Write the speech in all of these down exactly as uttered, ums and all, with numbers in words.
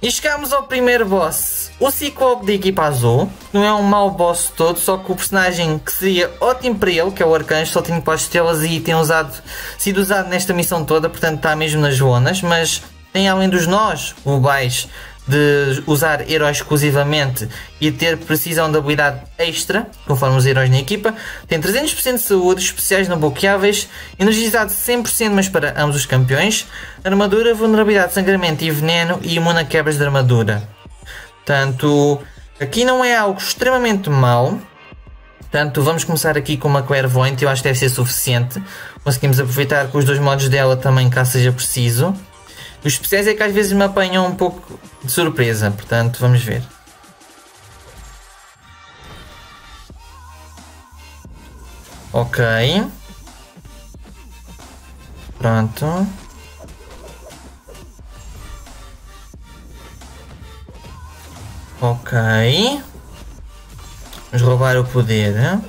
E chegamos ao primeiro boss, o Ciclope da equipa azul. Não é um mau boss todo, só que o personagem que seria ótimo para ele, que é o Arcanjo, só tem quatro estrelas e tem usado, sido usado nesta missão toda, portanto está mesmo nas zonas. Mas tem, além dos nós, o baixo de usar heróis exclusivamente e ter precisão de habilidade extra, conforme os heróis na equipa. Tem trezentos por cento de saúde, especiais não bloqueáveis, energizado cem por cento mas para ambos os campeões, armadura, vulnerabilidade, sangramento e veneno e imune a quebras de armadura. Portanto, aqui não é algo extremamente mau. Portanto, vamos começar aqui com uma Clairvoyant, eu acho que deve ser suficiente. Conseguimos aproveitar com os dois modos dela também, caso seja preciso. Os especiais é que às vezes me apanham um pouco de surpresa, portanto, vamos ver. Ok. Pronto. Ok. Vamos roubar o poder.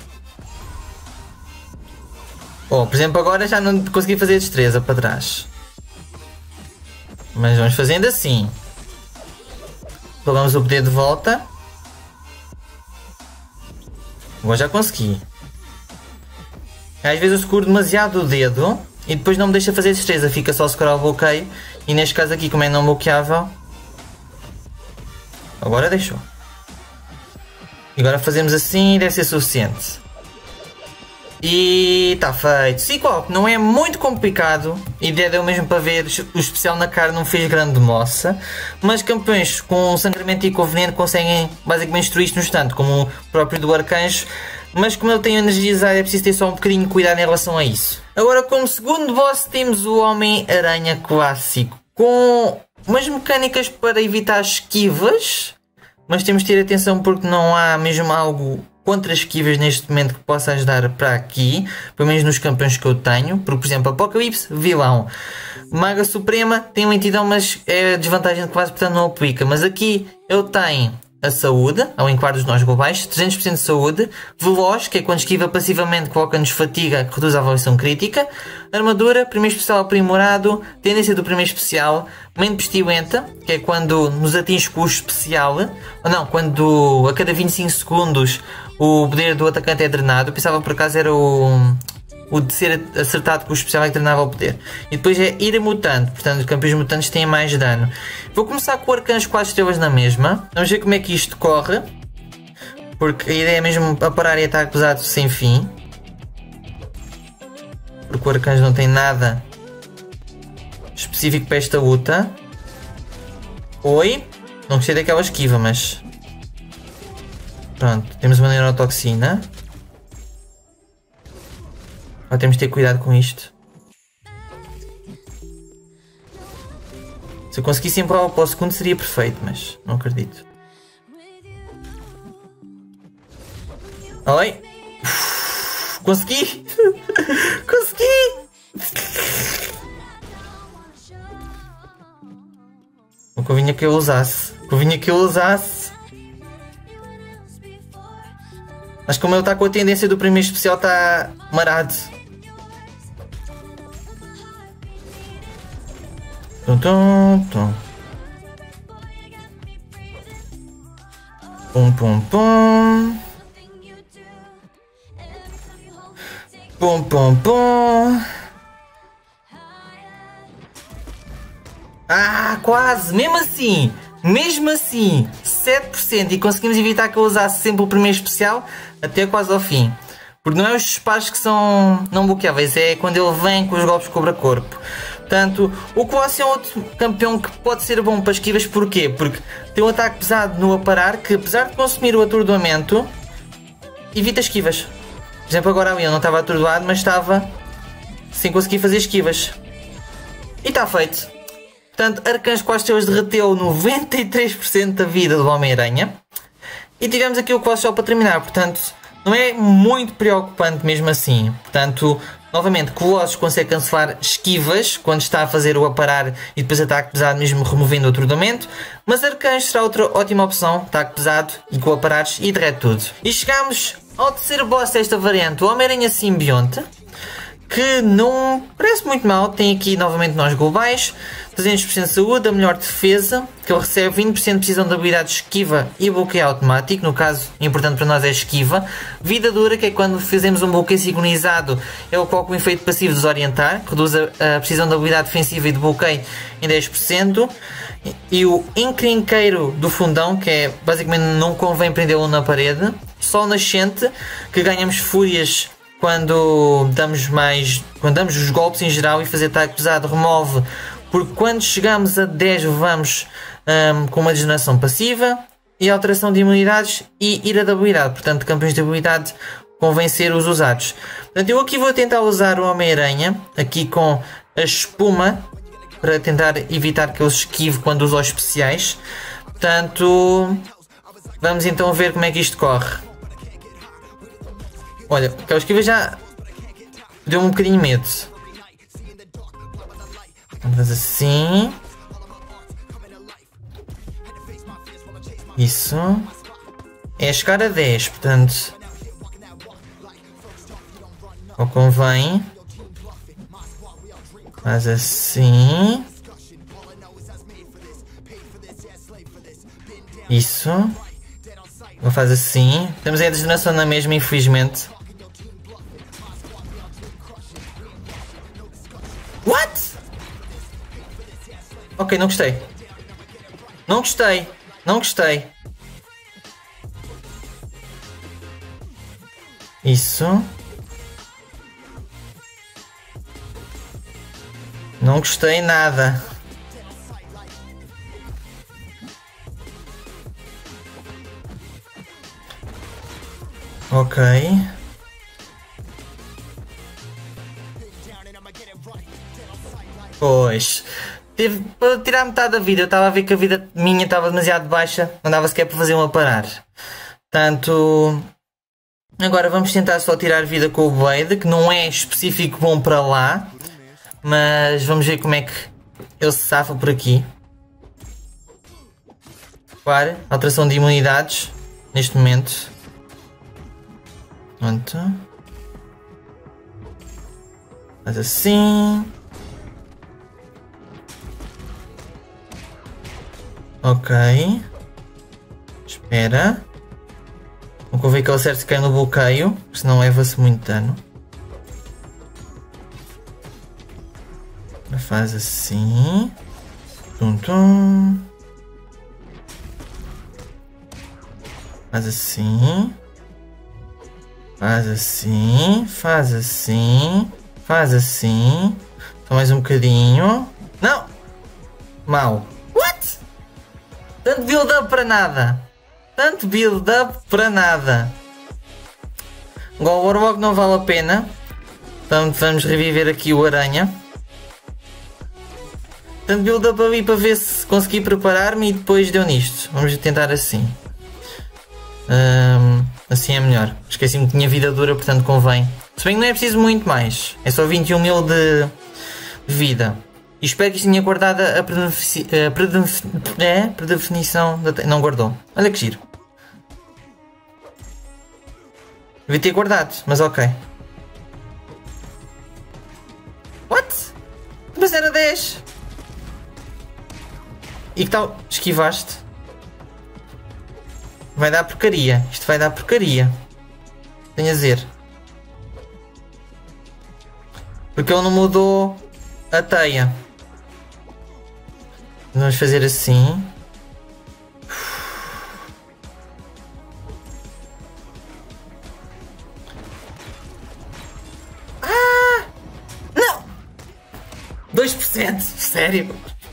Oh, por exemplo, agora já não consegui fazer destreza para trás. Mas vamos fazendo assim. Pegamos o poder de volta. Agora já consegui. Às vezes eu seguro demasiado o dedo e depois não me deixa fazer destreza. Fica só scroll bloqueio. E neste caso aqui, como é não bloqueável, agora deixou. E agora fazemos assim e deve ser suficiente. E está feito. Ciclope não é muito complicado. E deu mesmo para ver. O especial na cara não fez grande moça. Mas campeões com sangramento e com veneno conseguem basicamente destruir isto no instante, como o próprio do Arcanjo. Mas como ele tem energizar, é preciso ter só um bocadinho de cuidado em relação a isso. Agora, como segundo boss, temos o Homem-Aranha clássico, com umas mecânicas para evitar esquivas. Mas temos de ter atenção porque não há mesmo algo contra esquivas neste momento que possa ajudar para aqui, pelo menos nos campeões que eu tenho. Porque, por exemplo, Apocalipse, vilão. Maga Suprema tem lentidão, mas é desvantagem de classe, portanto não aplica. Mas aqui eu tenho a saúde, ao enquadro dos nós globais, trezentos por cento de saúde. Veloz, que é quando esquiva passivamente, coloca-nos fatiga, que reduz a avaliação crítica. Armadura, primeiro especial aprimorado. Tendência do primeiro especial. Mente pestilenta, que é quando nos atinge com o especial. Ou não, quando a cada vinte e cinco segundos o poder do atacante é drenado. Eu pensava por acaso era o, o de ser acertado com o especial é que drenava o poder. E depois é ira mutante, portanto os campeões mutantes têm mais dano. Vou começar com o Arcanjo quatro estrelas na mesma. Vamos ver como é que isto corre. Porque a ideia é mesmo aparar e ataque pesado sem fim. Porque o Arcanjo não tem nada específico para esta luta. Oi? Não gostei daquela esquiva, mas... Pronto, temos uma neurotoxina. Agora temos de ter cuidado com isto. Se eu conseguisse empurrar para o segundo seria perfeito, mas não acredito. Oi? Uf, consegui! Consegui! O que eu vinha que eu usasse. O que eu vinha que eu usasse. Mas como ele está com a tendência do primeiro especial, está marado. Tum, tum, tum. Pum, pum, pum. Pum, pum, pum. Ah, quase! Mesmo assim! Mesmo assim! sete por cento! E conseguimos evitar que eu usasse sempre o primeiro especial até quase ao fim. Porque não é os disparos que são não bloqueáveis, é quando ele vem com os golpes cobra-corpo. Portanto, o Colossus é um outro campeão que pode ser bom para esquivas. Porquê? Porque tem um ataque pesado no aparar que, apesar de consumir o atordoamento, evita esquivas. Por exemplo, agora ali eu não estava atordoado, mas estava sem conseguir fazer esquivas. E está feito. Portanto, Arcanjo quatro estrelas derreteu noventa e três por cento da vida do Homem-Aranha. E tivemos aqui o Colossus para terminar. Portanto, não é muito preocupante mesmo assim. Portanto, novamente, Colossus consegue cancelar esquivas quando está a fazer o aparar e depois ataque pesado, mesmo removendo o atordoamento. Mas Arcanjo será outra ótima opção. Ataque pesado e com aparares e derrete tudo. E chegamos ao terceiro boss desta variante, o Homem-Aranha Simbionte. que não parece muito mal. Tem aqui novamente nós globais, trezentos por cento de saúde, a melhor defesa, que ele recebe vinte por cento de precisão de habilidade esquiva e bloqueio automático. No caso, importante para nós é esquiva. Vida dura, que é quando fazemos um bloqueio sincronizado, ele coloca o efeito passivo de desorientar, que reduz a, a precisão de habilidade defensiva e de bloqueio em dez por cento. E o encrenqueiro do fundão, que é basicamente não convém prendê-lo na parede. Sol nascente, que ganhamos fúrias quando damos mais, quando damos os golpes em geral, e fazer ataque pesado remove, porque quando chegamos a dez vamos um, com uma degeneração passiva. E alteração de imunidades e ira de habilidade, portanto campeões de habilidade convém ser os usados. Portanto, eu aqui vou tentar usar o Homem-Aranha aqui com a espuma, para tentar evitar que eu esquive quando uso os especiais. Portanto, vamos então ver como é que isto corre. Olha, aquela esquiva já deu-me um bocadinho de medo. Vamos assim. Isso. É chegar a dez, portanto. Ou convém. Faz assim. Isso. Vou fazer assim. Temos a degeneração na mesma, infelizmente. What? Ok, não gostei. Não gostei. Não gostei. Isso. Não gostei nada. Ok. Pois. Tive para tirar metade da vida. Eu estava a ver que a vida minha estava demasiado baixa. Não dava sequer para fazer uma parar. Portanto, agora vamos tentar só tirar vida com o Blade, que não é específico bom para lá. Mas vamos ver como é que ele se safa por aqui. Claro, alteração de imunidades neste momento. Pronto. Faz assim. Ok. Espera. Vou convém que ele acerte se cai no bloqueio, senão leva-se muito dano. Faz assim. Tum, tum. Faz assim. Faz assim. Faz assim. Faz assim. Só mais um bocadinho. Não! Mal. What? Tanto build-up para nada. Tanto build-up para nada. Igual o Warlock não vale a pena. Então vamos reviver aqui o Aranha. Tanto build-up ali para ver se consegui preparar-me e depois deu nisto. Vamos tentar assim. Um, assim é melhor. Esqueci-me que tinha vida dura, portanto convém. Se bem que não é preciso muito mais. É só vinte e um mil de vida. E espero que isto tenha guardado a predefinição. Predef é? Predefinição. Da não guardou. Olha que giro. Devia ter guardado, mas ok. What? Mas era dez. E que tal? Esquivaste? Vai dar porcaria. Isto vai dar porcaria. Tenho a dizer. Porque ele não mudou a teia. Vamos fazer assim. Ah! Não! dois por cento. Sério?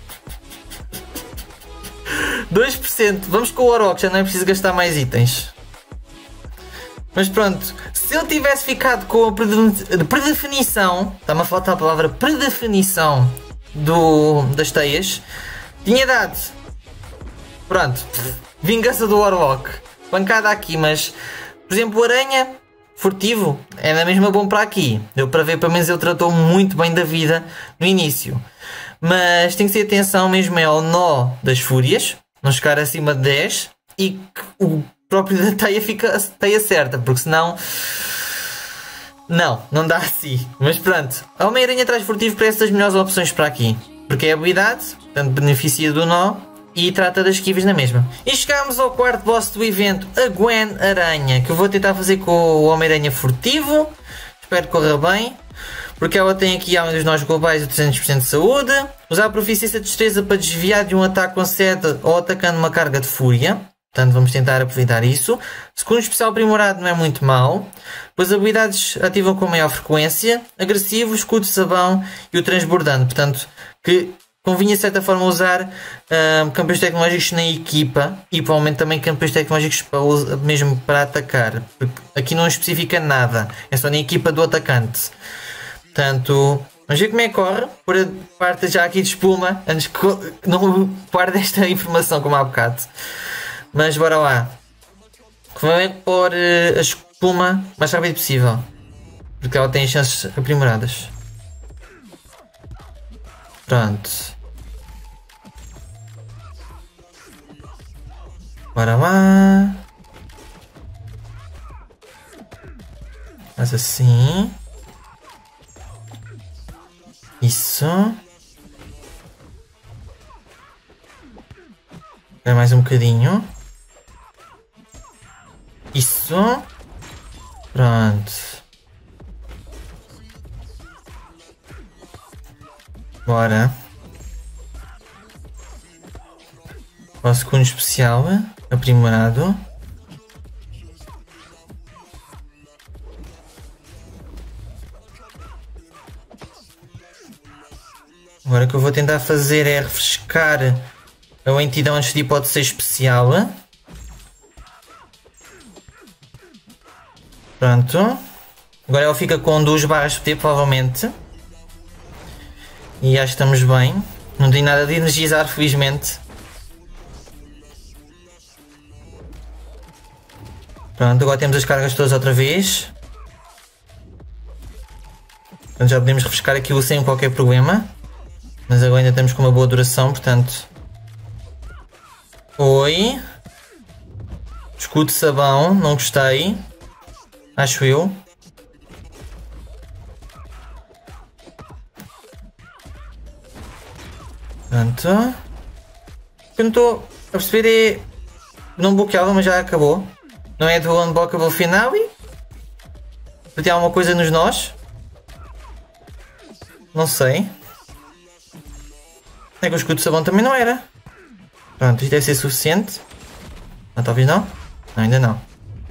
dois por cento. Vamos com o Warlock, já não é preciso gastar mais itens. Mas pronto, se eu tivesse ficado com a predefinição, está-me a faltar a palavra predefinição do, das teias, tinha dado. Pronto, vingança do Warlock. Pancada aqui, mas, por exemplo, o Aranha furtivo é na mesma bom para aqui. Deu para ver, pelo menos ele tratou muito bem da vida no início. Mas tem que ter atenção mesmo é ao nó das fúrias. Não chegar acima de dez e que o próprio da teia fica a teia certa, porque senão Não, não dá assim. Mas pronto, a Homem-Aranha traz furtivo parece das melhores opções para aqui. Porque é habilidade, portanto beneficia do nó e trata das esquivas na mesma. E chegámos ao quarto boss do evento, a Gwen Aranha, que eu vou tentar fazer com o Homem-Aranha furtivo. Espero que corra bem. Porque ela tem aqui, além dos nós globais, o trezentos por cento de saúde. Usar a proficiência de destreza para desviar de um ataque com sede ou atacando uma carga de fúria. Portanto, vamos tentar aproveitar isso. Segundo especial aprimorado não é muito mau. Depois habilidades ativam com maior frequência. Agressivo, escudo de sabão e o transbordante. Portanto, que convinha de certa forma usar um, campeões tecnológicos na equipa. E provavelmente também campeões tecnológicos para, mesmo para atacar. Porque aqui não especifica nada. É só na equipa do atacante. Portanto, vamos ver como é que corre. Por a parte já aqui de espuma. Antes que não guarde esta informação como há bocado. Mas bora lá. Vamos pôr uh, a espuma o mais rápido possível. Porque ela tem chances aprimoradas. Pronto. Bora lá. Faz assim. Isso. Espera mais um bocadinho. Isso. Pronto. Bora. O segundo especial aprimorado. Agora o que eu vou tentar fazer é refrescar a lentidão antes de ir para o ser especial. Pronto. Agora ela fica com duas barras de P, provavelmente. E acho que estamos bem. Não tem nada de energizar, felizmente. Pronto, agora temos as cargas todas outra vez. Portanto, já podemos refrescar aquilo sem qualquer problema. Mas agora ainda estamos com uma boa duração, portanto... Oi. Escudo de sabão, não gostei. Acho eu. Pronto. O que eu não estou a perceber é... Não bloqueava, mas já acabou. Não é do unblockable final e... Tem alguma coisa nos nós? Não sei. É que o escudo de sabão também não era. Pronto, isto deve ser suficiente. Não, talvez não. Não, ainda não.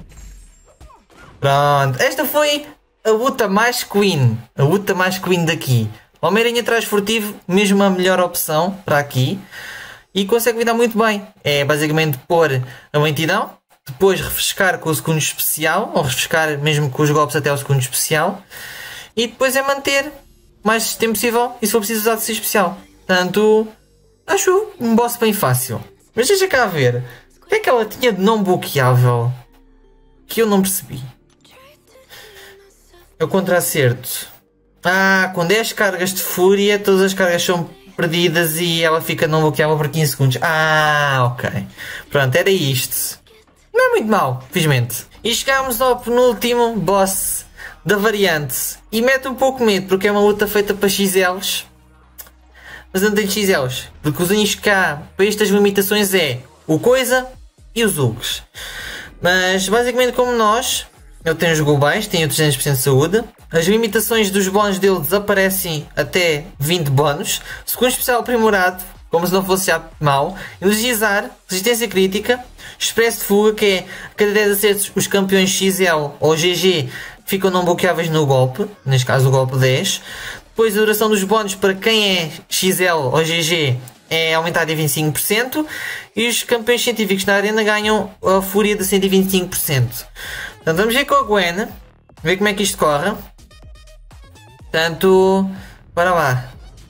Pronto, esta foi a luta mais Queen. A luta mais Queen daqui. O Homem-Aranha traz furtivo, mesmo a melhor opção para aqui. E consegue lidar muito bem. É basicamente pôr a lentidão. Depois refrescar com o segundo especial. Ou refrescar mesmo com os golpes até o segundo especial. E depois é manter o mais tempo possível. E se for preciso usar o terceiro especial. Portanto, acho um boss bem fácil. Mas deixa cá ver. O que é que ela tinha de não bloqueável? Que eu não percebi. É o contra-acerto. Ah, com dez cargas de fúria, todas as cargas são perdidas e ela fica não bloqueável por quinze segundos. Ah, ok. Pronto, era isto. Não é muito mal, felizmente. E chegámos ao penúltimo boss da variante. E mete um pouco medo, porque é uma luta feita para X Ls. Mas não tem X Ls. Porque os únicos cá para estas limitações é o Coisa e os Hulks. Mas basicamente como nós... Ele tem os globais, tem o trezentos por cento de saúde. As limitações dos bónus dele desaparecem até vinte bónus. Segundo especial aprimorado, como se não fosse já mau. Energizar, resistência crítica. Expresso de fuga, que é cada dez acertos os campeões X L ou G G ficam não bloqueáveis no golpe. Neste caso o golpe dez. Depois a duração dos bónus para quem é X L ou G G é aumentada em vinte e cinco por cento. E os campeões científicos na arena ganham a fúria de cento e vinte e cinco por cento. Portanto, vamos ver com a Gwen, ver como é que isto corre. Portanto, bora lá.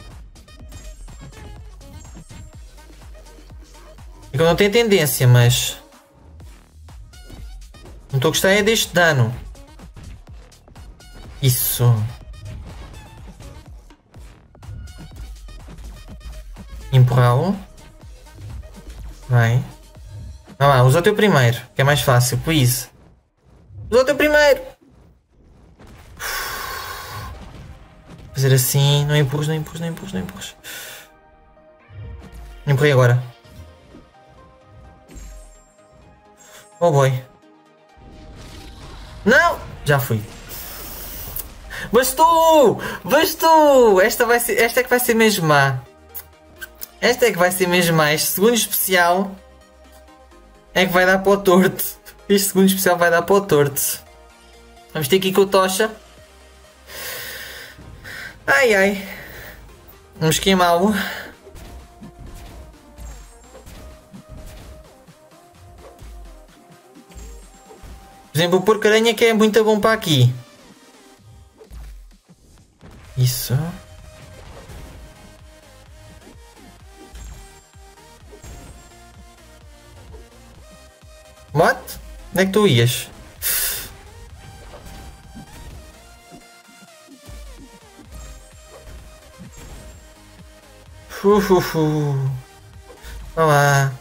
Eu não tenho tendência, mas... Não estou a gostar é deste dano. Isso. Empurrá-lo. Vai. Vai lá, usa o teu primeiro, que é mais fácil, please. Usa o teu primeiro. Fazer assim, não empurres, não empurres, não empurres, não empurres. Empurrei agora. Oh boy. Não! Já fui. Bastou! Bastou! Esta, vai ser, esta é que vai ser mesmo má. Esta é que vai ser mesmo má. Este segundo especial é que vai dar para o torto. Este segundo especial vai dar para o torto. Vamos ter aqui com a tocha. Ai ai. Vamos queimá-lo. Por exemplo, o porco-aranha que é muito bom para aqui. Isso. What? Onde é que tu ias? Fufufu. Olá.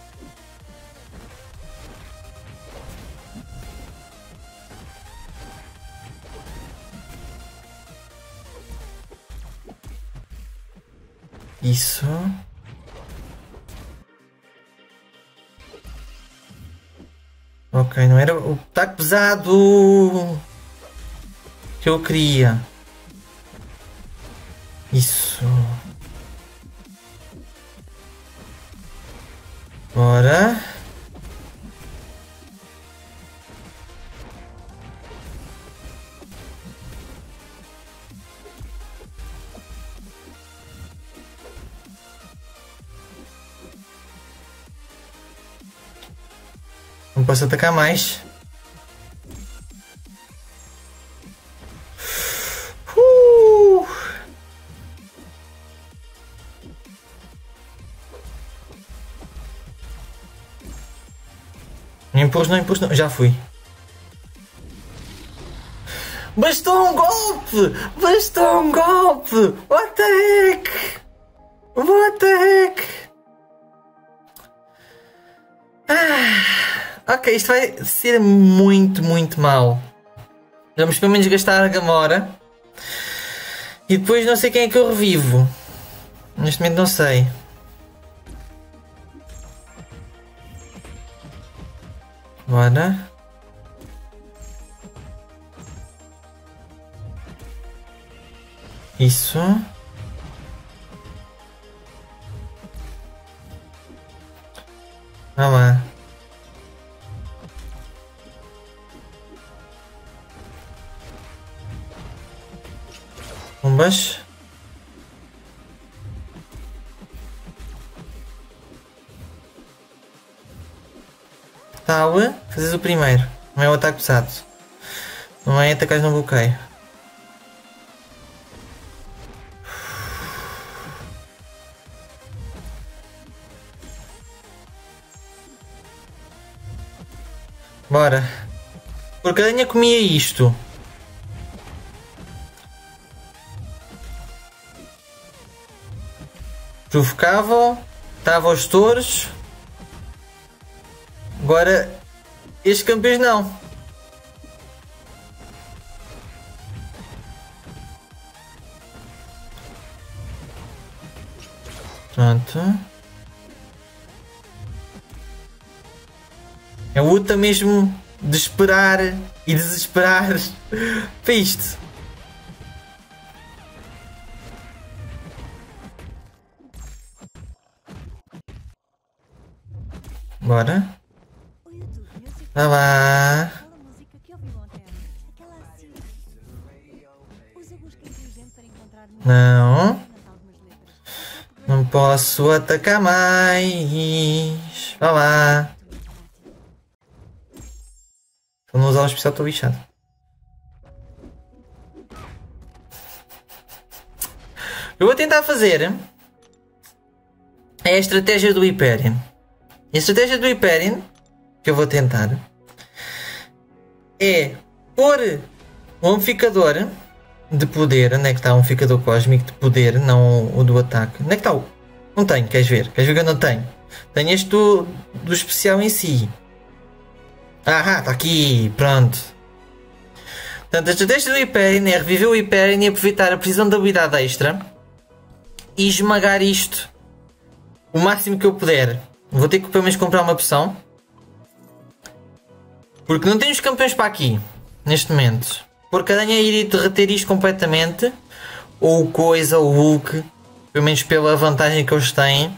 Isso. Ok, não era o taco pesado que eu queria. Isso. Bora. Não posso atacar mais. Uh! Não impus, não impus, não. Já fui. Bastou um golpe! Bastou um golpe! What the heck? What the heck? Ah, ok, isto vai ser muito, muito mal. Vamos pelo menos gastar a Gamora. E depois não sei quem é que eu revivo. Neste momento não sei. Bora. Isso. Vamos lá. Bombas. Tal. Fazes o primeiro. Não é o ataque pesado. Não é atacar no bloqueio. Bora. Porque a aranha comia isto. Provocava. Estava aos touros. Agora. Estes campeões não. Pronto. É luta mesmo de esperar e desesperar para isto. Bora. Vá lá. Não. Não posso atacar mais. Vá lá. Se eu não usar o especial estou bichado. Eu vou tentar fazer é a estratégia do Hyperion. A estratégia do Hyperion que eu vou tentar é pôr um amplificador de poder. Onde é que está o amplificador cósmico de poder? Não o do ataque. Onde é que está o... Não tenho, queres ver? Queres ver que eu não tenho? Tenho este do, do especial em si. Ah, está aqui, pronto. Portanto, a estratégia do Hyperion é reviver o Hyperion e aproveitar a precisão de habilidade extra e esmagar isto o máximo que eu puder. Vou ter que pelo menos comprar uma poção. Porque não temos campeões para aqui, neste momento. Porque a Aranha iria derreter isto completamente. Ou o Coisa, ou o Hulk. Pelo menos pela vantagem que eles têm.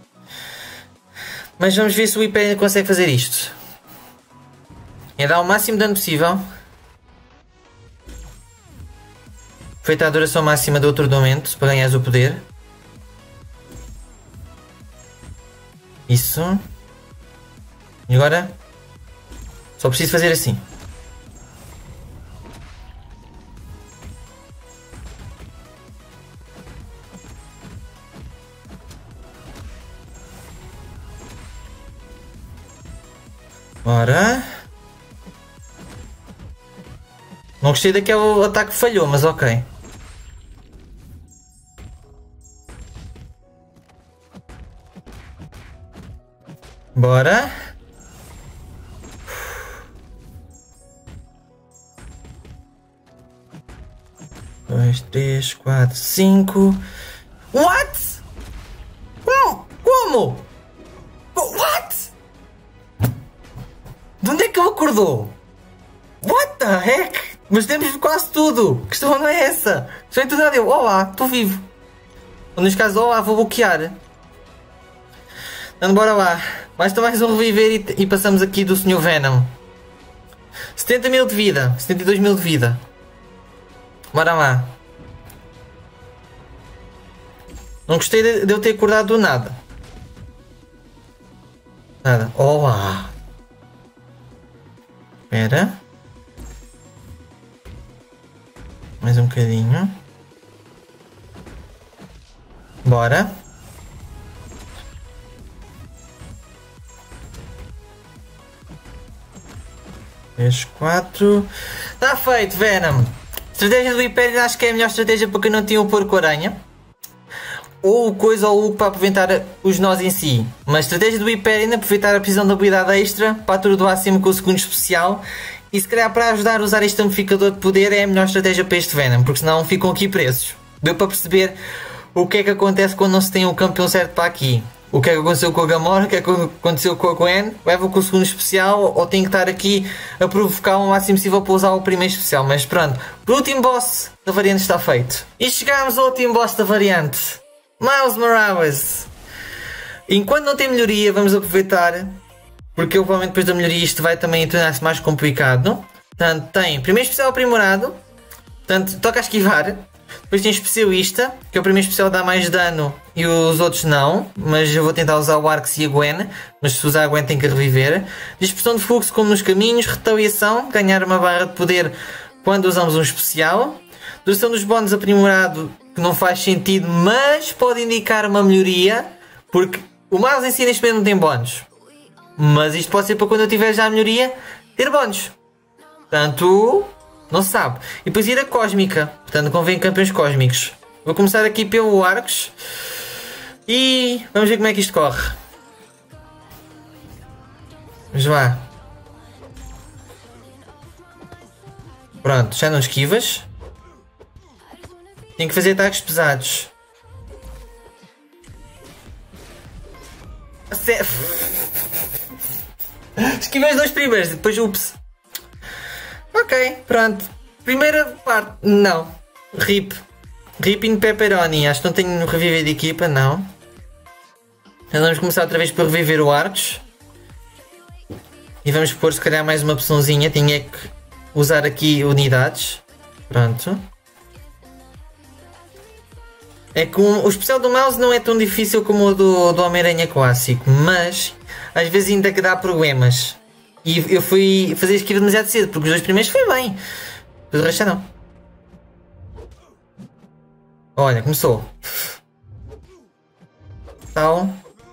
Mas vamos ver se o Hyperion consegue fazer isto. É dar o máximo de dano possível. Feita a duração máxima do atordoamento para ganhares o poder. Isso. E agora? Só preciso fazer assim. Bora. Não gostei daquele ataque que falhou, mas ok. Bora. Dois, três, quatro, cinco. What? Como? Como? What? De onde é que ele acordou? What the heck? Mas temos quase tudo. A questão não é essa. Só em tudo nada eu. Olá, estou vivo. Ou neste caso, olá, vou bloquear. Então bora lá. Basta mais um reviver e, e passamos aqui do senhor Venom. setenta mil de vida. setenta e dois mil de vida. Bora lá. Não gostei de, de eu ter acordado do nada. Nada. Olá. Espera. Mais um bocadinho. Bora. três, quatro. Está feito, Venom. Estratégia do Hyperion acho que é a melhor estratégia porque não tinha o porco-aranha. Ou o Coisa ou o Hulk para aproveitar os nós em si. Mas a estratégia do Hyperion é aproveitar a precisão da habilidade extra para atordoar sempre com o segundo especial. E se calhar para ajudar a usar este amplificador de poder é a melhor estratégia para este Venom. Porque senão ficam aqui presos. Deu para perceber o que é que acontece quando não se tem o campeão certo para aqui. O que é que aconteceu com a Gamora, o que é que aconteceu com a Gwen, leva com o segundo especial ou tem que estar aqui a provocar o máximo possível para usar o primeiro especial. Mas pronto, o último boss da variante está feito. E chegámos ao último boss da variante, Miles Morales. Enquanto não tem melhoria, vamos aproveitar, porque provavelmente depois da melhoria isto vai também tornar-se mais complicado. Portanto, tem primeiro especial aprimorado, portanto, toca a esquivar. Depois tem especialista, que é o primeiro especial dá mais dano e os outros não. Mas eu vou tentar usar o Arx e a Gwen. Mas se usar a Gwen tem que reviver. Dispersão de fluxo como nos caminhos. Retaliação, ganhar uma barra de poder quando usamos um especial. Duração dos bónus aprimorado, que não faz sentido, mas pode indicar uma melhoria. Porque o Miles em si neste momento não tem bónus. Mas isto pode ser para quando eu tiver já a melhoria, ter bónus. Portanto... não se sabe. E depois ir a cósmica. Portanto, convém campeões cósmicos. Vou começar aqui pelo Arcos. E vamos ver como é que isto corre. Vamos lá. Pronto, já não esquivas. Tenho que fazer ataques pesados. Esquivei os dois primeiros, depois ups. Ok, pronto. Primeira parte, não. Rip. Rip in pepperoni. Acho que não tenho reviver de equipa, não. Então vamos começar outra vez por reviver o Arcos. E vamos pôr se calhar mais uma opçãozinha. Tinha que usar aqui unidades. Pronto. É que um, o especial do mouse não é tão difícil como o do, do Homem-Aranha clássico. Mas às vezes ainda que dá problemas. E eu fui fazer esquiva demasiado cedo, porque os dois primeiros foi bem. Mas o resto não. Olha, começou. Tal.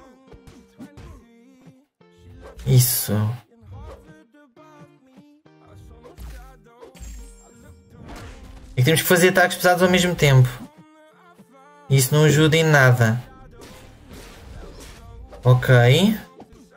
Isso. E temos que fazer ataques pesados ao mesmo tempo. Isso não ajuda em nada. Ok.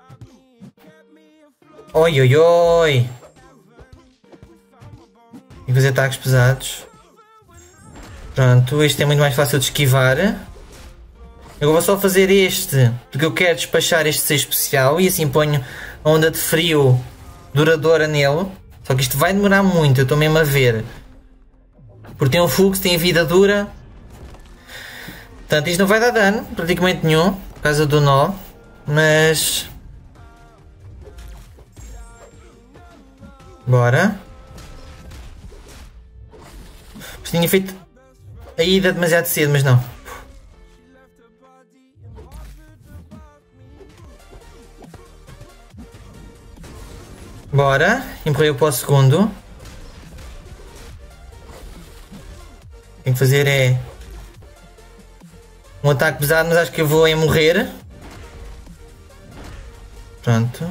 Oi, oi, oi. fazer ataques pesados. Pronto, este é muito mais fácil de esquivar. Eu vou só fazer este, porque eu quero despachar este ser especial e assim ponho a onda de frio duradoura nele. Só que isto vai demorar muito, eu estou mesmo a ver. Porque tem um fluxo, tem vida dura. Portanto, isto não vai dar dano, praticamente nenhum, por causa do nó. Mas... bora. Tinha feito a ida demasiado cedo, mas não. Bora, empurrei para o segundo. O que tenho que fazer é um ataque pesado, mas acho que eu vou em morrer. Pronto.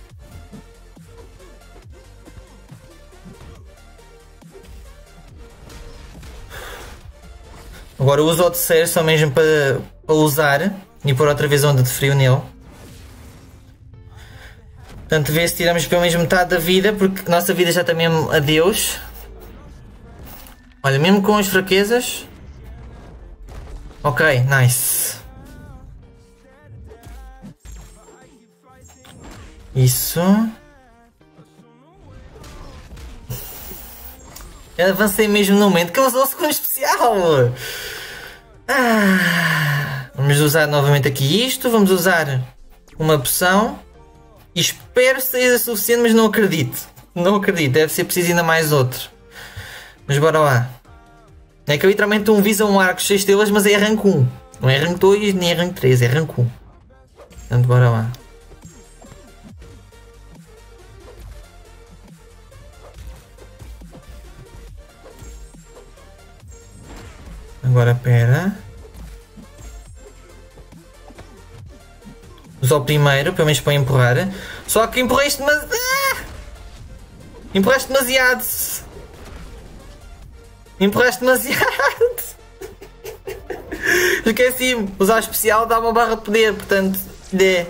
Agora uso o terceiro só mesmo para, para usar e pôr outra vez onda de frio nele. Portanto, vê se tiramos pelo menos metade da vida, porque a nossa vida já está mesmo adeus. Olha, mesmo com as fraquezas. Ok, nice. Isso. Eu avancei mesmo no momento que eu usou o segundo especial. Ah, vamos usar novamente aqui isto. Vamos usar uma poção. E espero que seja suficiente, mas não acredito. Não acredito, deve ser preciso ainda mais outro. Mas bora lá. É que literalmente um visa um arco seis estrelas, mas é rank um. Não é rank dois nem é rank três, é rank um. Portanto, bora lá. Agora pera. Usa o primeiro, pelo menos para empurrar. Só que empurraste demasiado. Ah! Empurraste demasiado. Empurraste demasiado. Esqueci-me. Usar o especial dá uma barra de poder, portanto. É.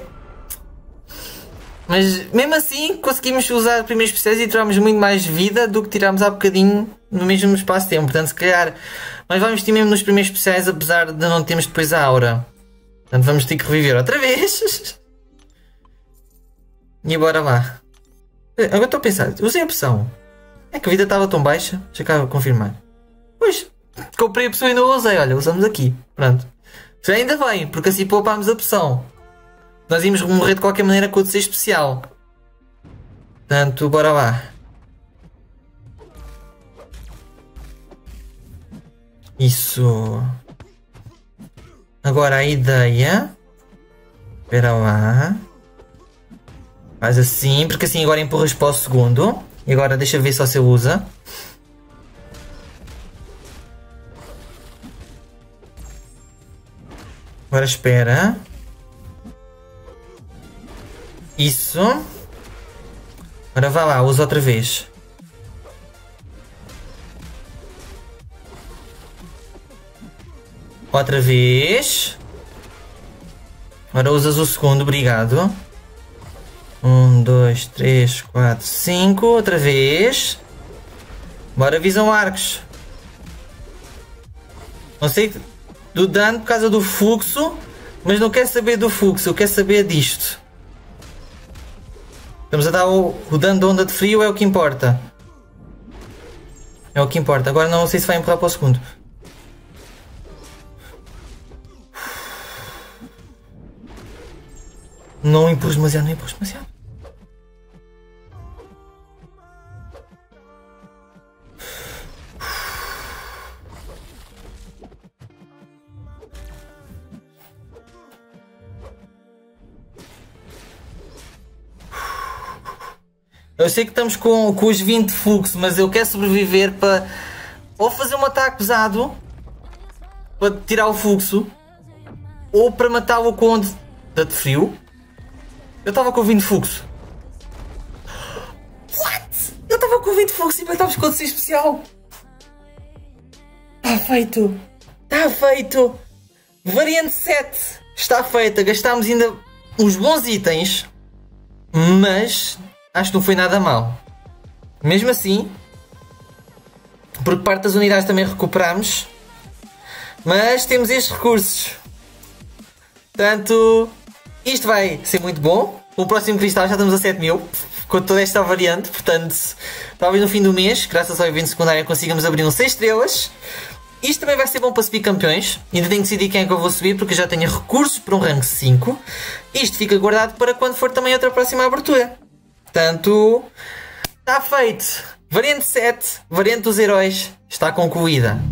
Mas mesmo assim conseguimos usar primeiros especiais e tiramos muito mais vida do que tirámos há bocadinho no mesmo espaço de tempo. Portanto, se calhar. Mas vamos ter mesmo nos primeiros especiais, apesar de não termos depois a aura. Portanto, vamos ter que reviver outra vez. E bora lá. Agora estou a pensar, usei a opção. É que a vida estava tão baixa. Deixa cá confirmar. Pois, comprei a opção e não usei. Olha, usamos aqui. Pronto. Já ainda bem, porque assim poupámos a opção. Nós íamos morrer de qualquer maneira com o de ser especial. Portanto, bora lá. Isso. Agora a ideia. Espera lá. Faz assim, porque assim agora empurras para o segundo. E agora deixa ver só se ele usa. Agora espera. Isso. Agora vá lá, usa outra vez. Outra vez. Agora usas o segundo, obrigado. Um, dois, três, quatro, cinco. Outra vez. Bora, visam arcos. Não sei do dano por causa do fluxo, mas não quero saber do fluxo, eu quero saber disto. Estamos a dar o, o dano de onda de frio, é o que importa. É o que importa. Agora não sei se vai empurrar para o segundo. Não empurres demasiado, não empurres demasiado. Eu sei que estamos com, com os vinte de fluxo, mas eu quero sobreviver para ou fazer um ataque pesado para tirar o fluxo, ou para matá-lo com onda de frio. Eu estava com vinte de fluxo. What? Eu estava com vinte de fluxo e matávamos com ser especial. Está feito. Está feito. Variante sete. Está feita. Gastámos ainda uns bons itens. Mas acho que não foi nada mal. Mesmo assim, porque parte das unidades também recuperamos. Mas temos estes recursos. Portanto, isto vai ser muito bom. O próximo cristal já estamos a sete mil, com toda esta variante. Portanto, talvez no fim do mês, graças ao evento secundário, consigamos abrir um seis estrelas. Isto também vai ser bom para subir campeões. Ainda tenho que decidir quem é que eu vou subir, porque eu já tenho recursos para um rank cinco. Isto fica guardado para quando for também outra próxima abertura. Portanto, está feito. Variante sete, variante dos heróis, está concluída.